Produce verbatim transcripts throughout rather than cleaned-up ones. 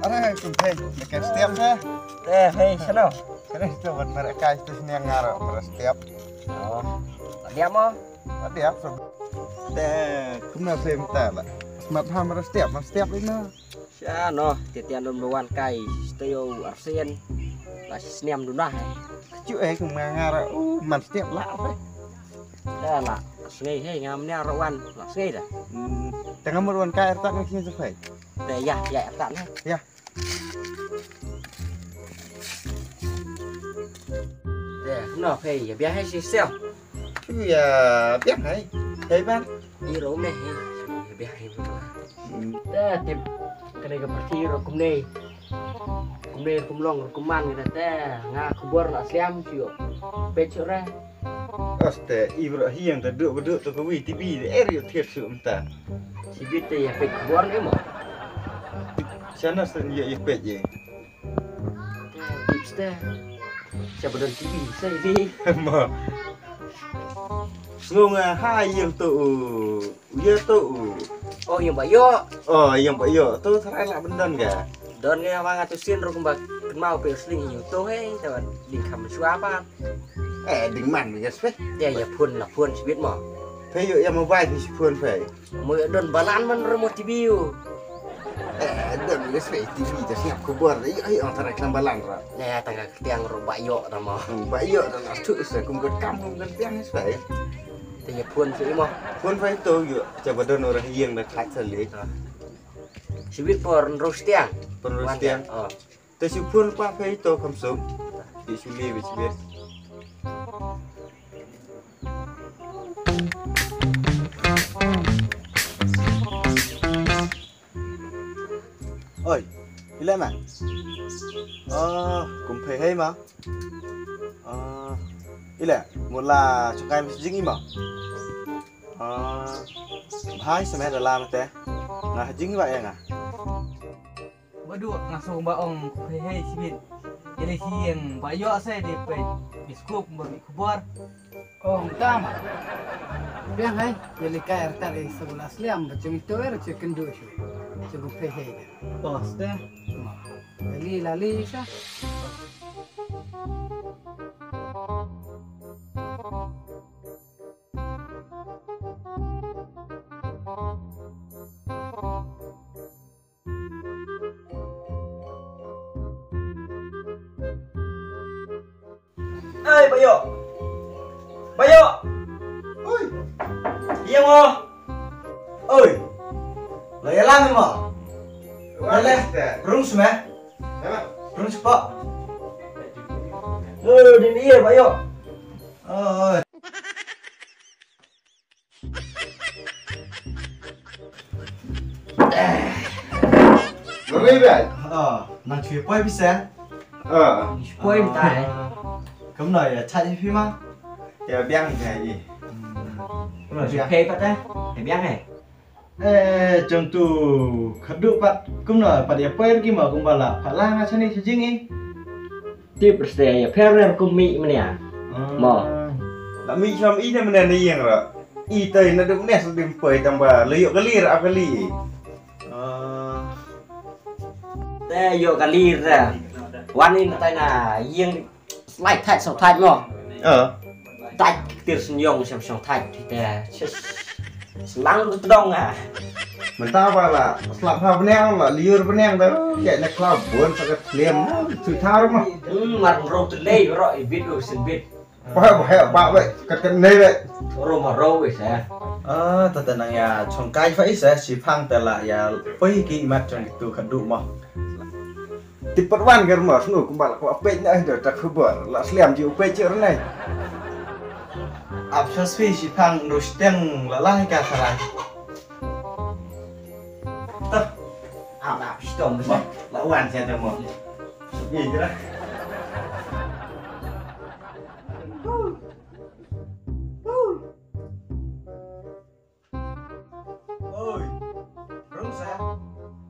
Ada kumpai dekat setiap saya. Eh, hei, sana. Karena itu buat mereka itu sini yang ngarep mereka setiap. Oh, tadi apa? Tadi apa? Teh, kumna saya minta lah. Semat ham mereka setiap, mas setiap ini. Siya, no, titian dom luan kai, steo arsen, lah seniam dunah. Kecil eh kumna ngarep, uh, mas setiap lah apa? Dah lah, sengai hei ngamnya rawan, lah sengai dah. Hmm, tengah meruan kaya tak ngasih sampai. Dah ya, ya tak nih. Ya. Dah, no, hei, ya biar hei sih sel. Chứ ya biết hay, hay bác. Đi rồi này, ya biar hei berdua. Dah, tip, kena ke pergi rokum nih. Kum nih, kum long, rokum man gitu. Dah, ngah kubur lah siam sih. Pecah reh. Aste Ibrahim ta duk beduk tu kawi T V de area thiệt sự ta. Si biết ya pek kubur ni mo. Sana sen ya ipet je. Tips dah. Siapa don T V saya ni. Mà ngông hai yang tu, dia tu. Oh, yang bayo. Oh, yang bayo tu serai lah bendan ke? Don ni awang atusin rokum bak mau persling you tu hei, tapi di kamar suapa. Eh, đừng mặn với cái phết. Ya ya pun lah pun si biết mo. Thấy dụ em mà vai thì phuôn phải. Mới don balan man remote T V you. Eh, đừng cái phết T V ta siap kubur đấy, ai orang tarik lambalan ra. Nah, tangga tiang ro bayo ta mo. Bayo dah lah tu se kum kat kam kum kat tiang phải. Thì ya pun si mo. Phuôn phải tu dụ, coba don orang yang dah khai seli. Si biết por ro tiang. Perlu tiang. Oh. Tu si phuôn pa phải tu kam sum. Di suli với biết. Ôi, đi lên mà. Ờ, cũng phải hay mà. Ờ, đi lên. Một là cho cái dính đi mà. Ờ, hai xem đã làm thế. Nah, dính vậy à? Waduh, langsung baong hehe sibin. Jadi yang bayo saya di pe biskup beri kubur. Oh, tama. Biang hai, jadi kaya tadi sebelas liam macam itu er chicken dosh. Cukup pehe. Oh, sudah. Lali lali sah. Ê Bayo. Bayo. Ôi, Iya mo. ôi. Lah ya lang mo. Lên. Rung semeh. Apa? Rung cepat. Eh, di ni ya Bayo. Ôi. Rồi vậy. Ờ, nàng chùi bói biết sao? Ờ, Poin tai. Cấm này chạy phim á. giờ biang cái gì? Rồi chụp phê bắt đấy. Phải biết này. Ê, chồng tu khát đụ bạn. Cấm này bạn để bói kia mà cũng bảo là phải lang ra chân đi chứ chính ý. Tip persen ya perem kumi mana ya? Mà. Là mi chăm ít nên mình đi rồi. Ít tay nó đúng nét đừng phải tầm bà lấy cái ly ra cái ly. Ờ, Teh yo kali ra. Wan ini tai na yang slide thạch song thạch mo. Ờ. Thạch tir senyong sam song thạch thì teh selang tu dong à. Mình tao bảo là làm sao bên em là liur bên em đó chạy là cloud buồn sao cái liềm sự thao đúng không? Hmm, mar ro tu lei ro video sen bit. Bao bao bao vậy, cái cái này vậy. Ro mà ro vậy sa. ờ, ta tên nàng ya chồng cái phải sẽ chỉ phangแต่ละya bói kia mà chồng tu khát đụ mà. Tipe wan kan mas nu kumbal ko apet dah dah tak khabar la sliam ji upet je này. Áp sát phi chỉ phang rồi tiếng là lang cả thằng này. À đạp stom Mà la wan saya dah mo. Ni je dah. Ôi, rung sao?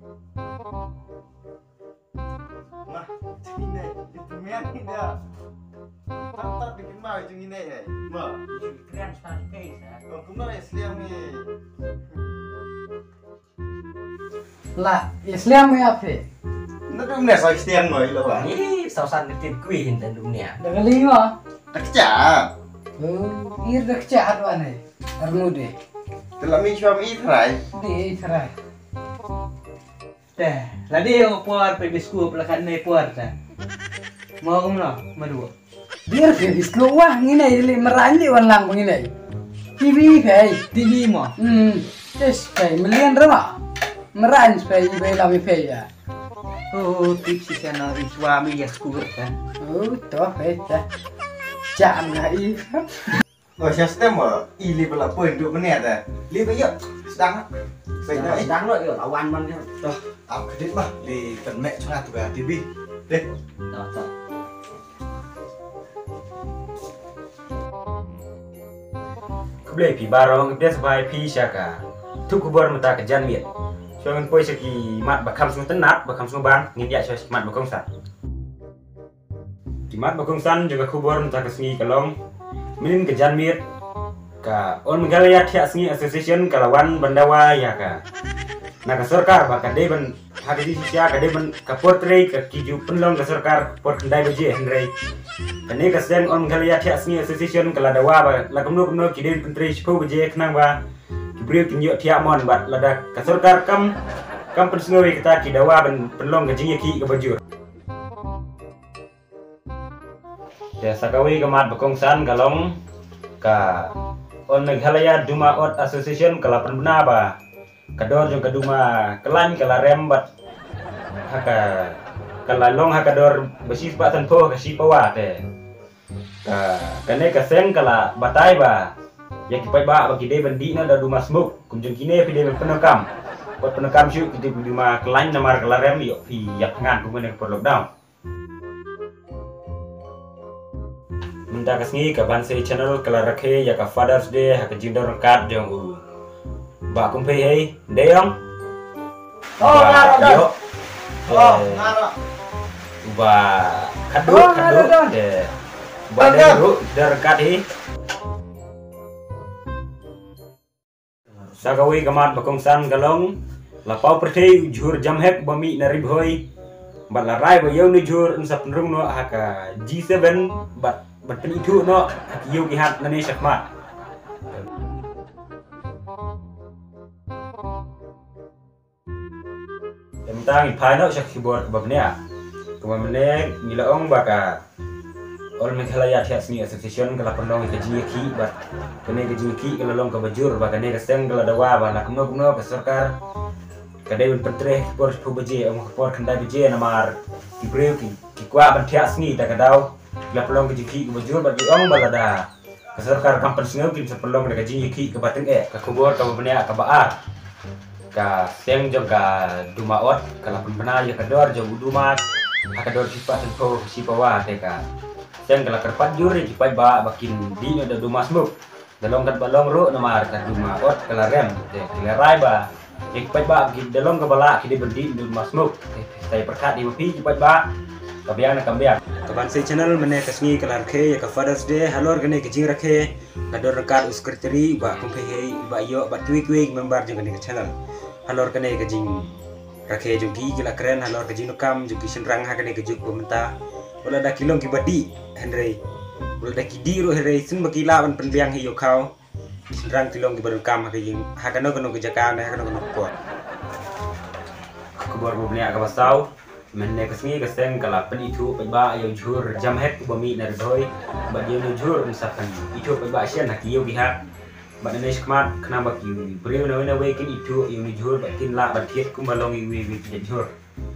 Mà ini này, itu men ni dah. Tak tak bikin mau je ni này. Mà keren sekali sa. oh kumala sliam ni. La, Islam ya pe. Nó đúng là soi xiên rồi đâu à. Ih, sausan nitip kui hinten dunia. Dah kelima. Nó chả. Oh, ir dah kecahat wane. Arnu deh. Telah mi suami ithrai. Di serai. Dah, ladi yang puar pe biskup lakan ne puar ta. Mau kamu no, madu. Biar habis keluar ngine ili meranji walang ngine. T V pay. T V mo. Hmm, just pay million rama. Meranj pay pay lami pay ya. Oh, tips si sana suami ya skup ta. Oh, toh pay dah. Jam lah i. Rồi xe stem ở y li là point được cái này này. Li bây giờ đang vậy đấy. Sedang lo yo lawan man yo. Rồi, áo cái đít mà li cần mẹ cho ngạt tụi ti vi. Đây. Tuh, tuh. Keblai pi barong dia sebai pi syaka. Tu kubur mata kejan miet. Soalnya poi seki mat bakam semua tenat, bakam semua bang, ngin dia soal mat bakong san. Di mat bakong san juga kubur mata kesni kalong. Min kejan miet ka on megalaya tiak sengi association kalawan bandawa ya ka. Nah ka sarkar ba ka de ban hagadi sia ka de ban ka portray ka kiju penlong ka sarkar port kendai beje hendrai. Kane ka sen on megalaya tiak sengi association kaladawa ba la kamno kamno ki de pentri spo beje kenang ba. Kibriu kinyo tiak mon ba lada ka sarkar kam kam pensnoi kita ki dawa ban penlong ka jingi ki ka bajur. Ya sakawi kemat bakong san kalong ka on Meghalaya Duma Ot Association kalapan benar ba kador jong kaduma kelan kala rembat haka kala long haka dor besi pak tanpo kasi pawa te ka kane kaseng kala batai ba ya kipai ba bagi de bandi na da duma smoke kunjung kine pi de penekam pot penekam syu kiti duma kelan namar kala rem yo pi yak ngan kumene por lockdown. Minta kasih ke Banse channel kala rakhe ya ka Father's Day ha ka jindor kat jong u ba kum phei hei deyong Oh, ngaro dah. Oh, ngaro. ba kadu Oh, kadu ngaro dah. de ba de ru dar kat hi sagawi kamat bakong san galong lapau perthei jur jamhek bami nari bhoi bat la rai ba yong ni jur unsap nrung no ha ka G seven bat bat itu no kiyo gihat nani syakmat. Tentang ipai no syak keyboard babnya. Kemamane nilaong baka All Meghalaya Tiak Seni Association kala pendong ke jingi bat kene ke jingi kala long ke bajur baka ne keseng kala dawa ba nak no no ke sarkar kadai ben pentre por pu beje am por kendai beje namar kibreu ki ki kwa ban Tiak Seni ta kadau la pelong ke jingi ke bajur bat diong balada ke sarkar kampan sengau kin sepelong ke jingi ke bateng e ke kubur ke babnya ke baar ka seng jong ka duma ot kala pembena ya kador jong udumat akador sifat tenpo sipawa teka seng kala kerpat juri jipai ba bakin di ada duma smuk dalong kat balong ru namar ka duma ot kala rem te kala rai ba jipai ba ki dalong ka bala ki di bendi duma smuk tai perkat di pi jipai ba kabiang na kambiang kaban se channel mene kasni kala rakhe ya ka Father's Day halor gane ke jing rakhe kador rekat sekretari ba kumpe hei ba yo ba tui kui member jeng gane ke channel halor kene ke jing rakhe jogi gila keren halor ke jing kam jogi senrang ha kene ke juk pemerintah wala da kilong ki badi henry wala da ki diru henry sun bakila ban penbiang hiyo kau senrang kilong ki badun kam ha ke jing ha kano kano ke jakan ha kano kano ko kubur bobnya ka basau menne kasni kaseng kala pen itu pe ba yo jur jam het bami nar doi ba dia no jur misalkan itu pe ba sian ha ki yo biha ba ne skmat kenapa ki beriu na na we kin itu yo ni jur ba tin la ba thiet kum balong i we we ki jur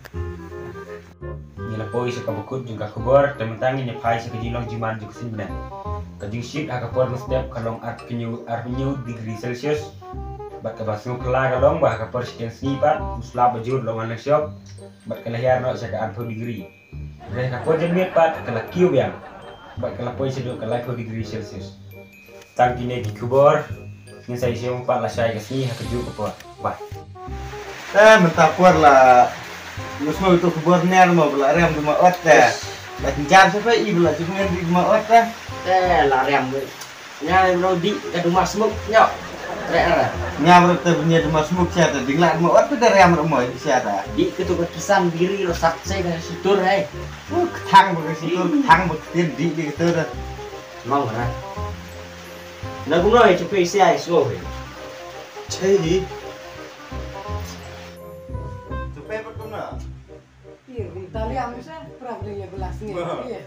ni la poi se ka bukut jung ka kubur tementang ni phai se ki long jiman juk sin bena ka jing shit ha ka por step kalong at kinyu ar kinyu degree celsius ba ka basu kala kalong ba ka por sekian snipat usla bajur long an shop bat kala hiar no sa ka arpo degree re ka po jen met pat kala kiu biang bat kala poi se do kala po degree celsius tang kine ki kubur ni sai siung pat la sai ka sni ha ka ju ko ba Eh, mentah puar lah. Musmo itu kubur ner mau bela rem duma ot ya. Lah kencan sampai i bela cuma di duma ot ya. Teh la rem we. Nya no di ka duma smuk nyok. Trek Ngam rute punya rumah smuk siapa? Dinglat mau apa dari amr mau siapa? di ketua kisan diri lo sakse kan situr hai. Thang một cái tôi thang một tiền đi đi tôi đó. Mau ra. Nó cũng nói cho pê xê i xuống rồi. Chơi gì? Chụp em bắt cũng nào? Iya, tali anu saya pernah beli gelasnya. Iya.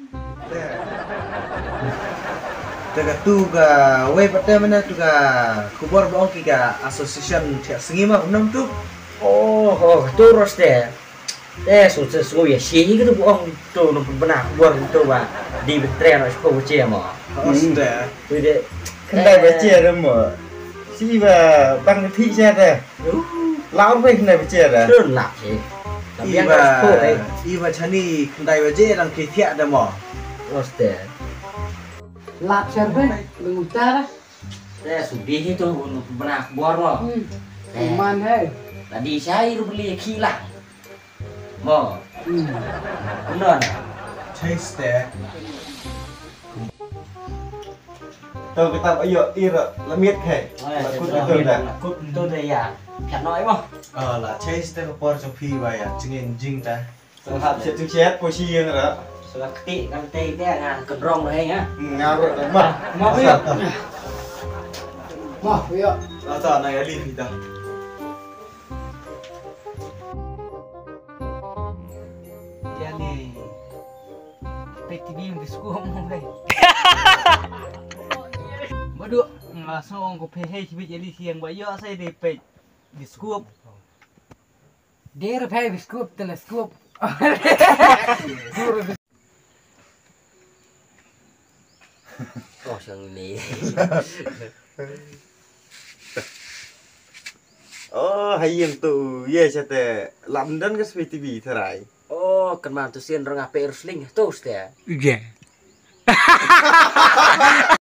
Jaga tu ka, wei pada mana tu ka, kubur bong kita association tiap sengi mah enam tu. Oh, oh, terus deh. Eh, sudah sudah ya sih gitu bohong tuh nomor benar buat itu bah di betren harus kau baca mah. Sudah. Udah. Kendai baca dah mah. Si ba bang thi saya dah. Lão phải kendai baca dah. Terus nak sih. Tapi yang harus kau eh. Iba chani kendai baca orang ketiak dah mah. Terus deh. Lap serbe, mengutara. Eh, sudah itu nomor benar buat mah. Hmm. Iman hai. Tadi saya beli kilang. Mo, Hmm. benar. Taste dah. Tahu kita ayo ira lamiat kai. Kut itu dah. Kut itu dah ya. Thật nói không? Ờ là taste dah por trong phi vậy à, chừng jing ta. Sangat set tu set posisi yang ada. Sekali nanti dia ngan kedrong lah ya. Ngarut dah mah. Mau yuk. Wah, iya. Rasa nak kali kita. Ya nih. P T V biskup mau hai. Waduh, langsung ko pe hey chibit jadi siang bayo saya di pe biskup. Der hai biskop teleskop. Oh, yang ini. Oh, hayem tu, ye chate London ke P T V terai. Oh, kan mantu sih orang apa Ersling tuh ya. Iya.